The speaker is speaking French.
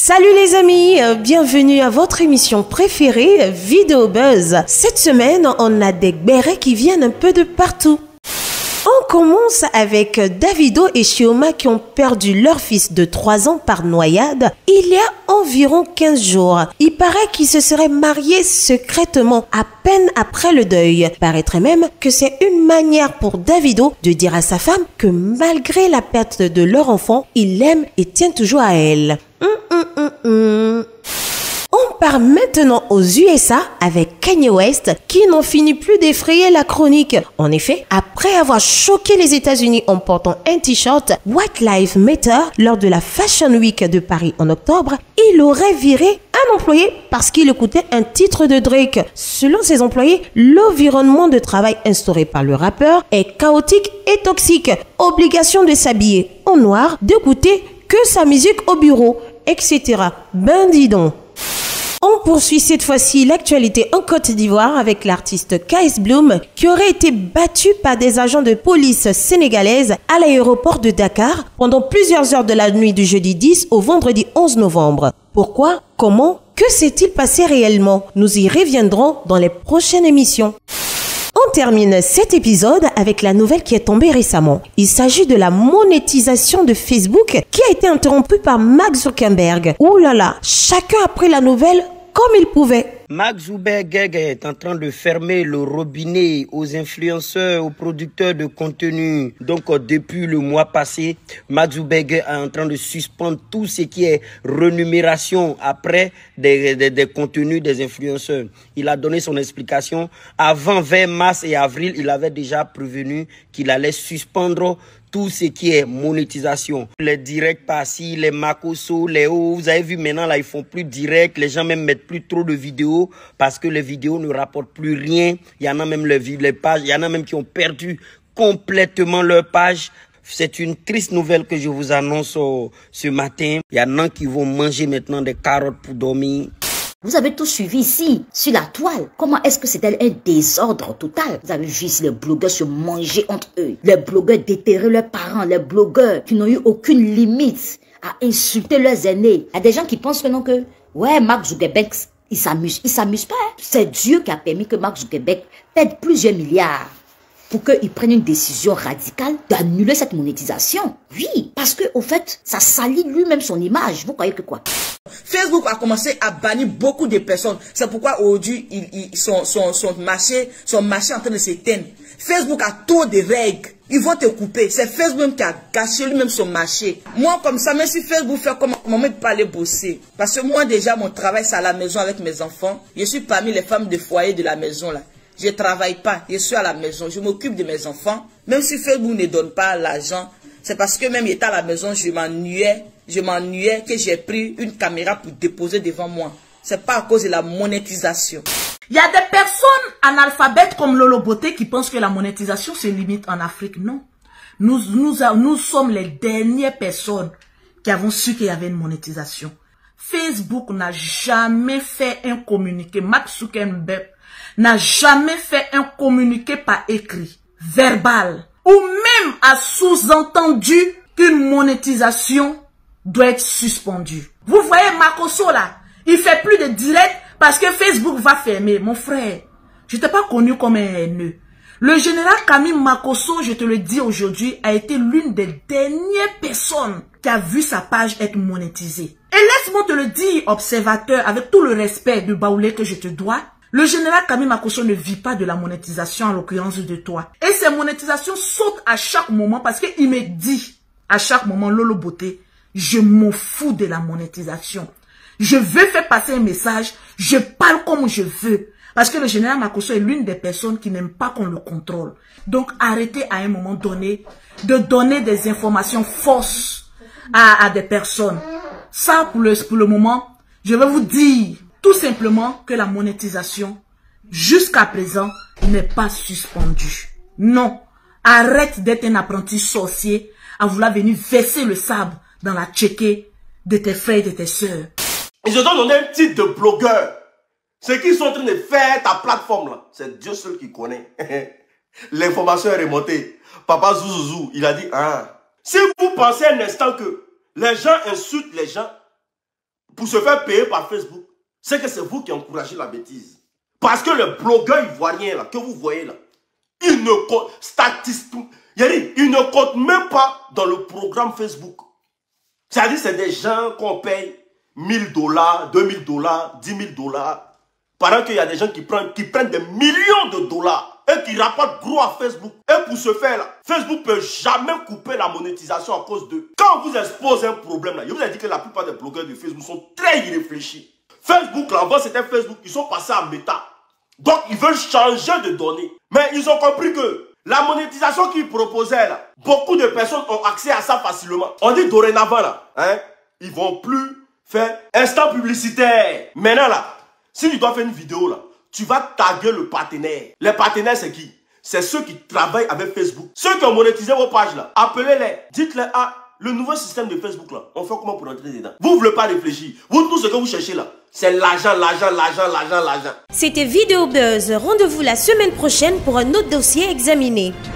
Salut les amis, bienvenue à votre émission préférée, Vidéo Buzz. Cette semaine, on a des bérets qui viennent un peu de partout. On commence avec Davido et Chioma qui ont perdu leur fils de 3 ans par noyade il y a environ 15 jours. Il paraît qu'ils se seraient mariés secrètement à peine après le deuil. Paraîtrait même que c'est une manière pour Davido de dire à sa femme que malgré la perte de leur enfant, il l'aime et tient toujours à elle. On part maintenant aux USA avec Kanye West qui n'en finit plus d'effrayer la chronique. En effet, après avoir choqué les États-Unis en portant un t-shirt White Lives Matter lors de la Fashion Week de Paris en octobre, il aurait viré un employé parce qu'il écoutait un titre de Drake. Selon ses employés, l'environnement de travail instauré par le rappeur est chaotique et toxique. Obligation de s'habiller en noir, d'écouter que sa musique au bureau, etc. Ben dis donc. On poursuit cette fois-ci l'actualité en Côte d'Ivoire avec l'artiste Kais Bloom qui aurait été battu par des agents de police sénégalaises à l'aéroport de Dakar pendant plusieurs heures de la nuit du jeudi 10 au vendredi 11 novembre. Pourquoi? Comment? Que s'est-il passé réellement? Nous y reviendrons dans les prochaines émissions. On termine cet épisode avec la nouvelle qui est tombée récemment. Il s'agit de la monétisation de Facebook qui a été interrompue par Mark Zuckerberg. Ouh là là, chacun a pris la nouvelle comme il pouvait. Mark Zuckerberg est en train de fermer le robinet aux influenceurs, aux producteurs de contenu. Donc, depuis le mois passé, Mark Zuckerberg est en train de suspendre tout ce qui est rémunération après des contenus des influenceurs. Il a donné son explication. Avant, vers mars et avril, il avait déjà prévenu qu'il allait suspendre tout ce qui est monétisation. Les directs par-ci, les Makoso, les hauts, vous avez vu maintenant là, ils font plus direct. Les gens même mettent plus trop de vidéos parce que les vidéos ne rapportent plus rien. Il y en a même les pages, il y en a même qui ont perdu complètement leur page. C'est une triste nouvelle que je vous annonce ce matin. Il y en a qui vont manger maintenant des carottes pour dormir. Vous avez tout suivi ici, sur la toile. Comment est-ce que c'était un désordre total? Vous avez vu ici les blogueurs se manger entre eux. Les blogueurs déterrer leurs parents. Les blogueurs qui n'ont eu aucune limite à insulter leurs aînés. Il y a des gens qui pensent que non, que ouais, Mark Zuckerberg, il s'amuse. Il s'amuse pas. C'est Dieu qui a permis que Mark Zuckerberg perde plusieurs milliards pour qu'il prenne une décision radicale d'annuler cette monétisation. Oui, parce que au fait, ça salit lui-même son image. Vous croyez que quoi? Facebook a commencé à bannir beaucoup de personnes. C'est pourquoi aujourd'hui, son marché est en train de s'éteindre. Facebook a trop de règles. Ils vont te couper. C'est Facebook qui a gâché lui-même son marché. Moi, comme ça, même si Facebook fait comment je peux aller bosser. Parce que moi, déjà, mon travail, c'est à la maison avec mes enfants. Je suis parmi les femmes de foyer de la maison, là. Je ne travaille pas. Je suis à la maison. Je m'occupe de mes enfants. Même si Facebook ne donne pas l'argent, c'est parce que même étant à la maison, je m'ennuyais que j'ai pris une caméra pour déposer devant moi. C'est pas à cause de la monétisation. Il y a des personnes analphabètes comme Lolo Beauté qui pensent que la monétisation se limite en Afrique. Non. Nous sommes les dernières personnes qui avons su qu'il y avait une monétisation. Facebook n'a jamais fait un communiqué. Mark Zuckerberg n'a jamais fait un communiqué par écrit, verbal, ou même a sous-entendu qu'une monétisation doit être suspendue. Vous voyez Makoso là, il fait plus de direct parce que Facebook va fermer. Mon frère, je t'ai pas connu comme un haineux. Le général Camille Makoso, je te le dis aujourd'hui, a été l'une des dernières personnes qui a vu sa page être monétisée. Et laisse-moi te le dire, observateur, avec tout le respect de Baoulé que je te dois, le général Camille Makoso ne vit pas de la monétisation en l'occurrence de toi. Et ces monétisations sautent à chaque moment parce qu'il me dit à chaque moment, Lolo Beauté, je m'en fous de la monétisation. Je veux faire passer un message, je parle comme je veux. Parce que le général Makoso est l'une des personnes qui n'aime pas qu'on le contrôle. Donc arrêtez à un moment donné de donner des informations fausses à des personnes. Ça pour le moment, je vais vous dire tout simplement que la monétisation, jusqu'à présent, n'est pas suspendue. Non, arrête d'être un apprenti sorcier à vouloir venir verser le sable dans la tchéké de tes frères et de tes sœurs. Ils ont donné un titre de blogueur. Ce qu'ils sont en train de faire, ta plateforme là, c'est Dieu seul qui connaît. L'information est remontée. Papa Zouzouzou, il a dit, ah, si vous pensez un instant que les gens insultent les gens, pour se faire payer par Facebook, c'est que c'est vous qui encouragez la bêtise. Parce que le blogueur ivoirien là, que vous voyez là, il ne compte statistiquement, il ne compte même pas dans le programme Facebook. C'est-à-dire c'est des gens qu'on paye $1000, $2000, $10 000, pendant qu'il y a des gens qui prennent des millions de dollars et qui rapportent gros à Facebook. Et pour ce faire là, Facebook ne peut jamais couper la monétisation à cause d'eux. Quand on vous expose un problème là, je vous ai dit que la plupart des blogueurs de Facebook sont très irréfléchis. Facebook là, avant c'était Facebook, ils sont passés à Meta. Donc ils veulent changer de données. Mais ils ont compris que la monétisation qu'ils proposaient là, beaucoup de personnes ont accès à ça facilement. On dit dorénavant là, hein, ils vont plus faire instant publicitaire. Maintenant là, si tu dois faire une vidéo là, tu vas taguer le partenaire. Les partenaires c'est qui? C'est ceux qui travaillent avec Facebook. Ceux qui ont monétisé vos pages là, appelez-les. Dites-les, ah, le nouveau système de Facebook là, on fait comment pour entrer dedans? Vous ne voulez pas réfléchir. Vous, tout ce que vous cherchez là, c'est l'argent, l'argent, l'argent, l'argent, l'argent. C'était Vidéo Buzz. Rendez-vous la semaine prochaine pour un autre dossier examiné.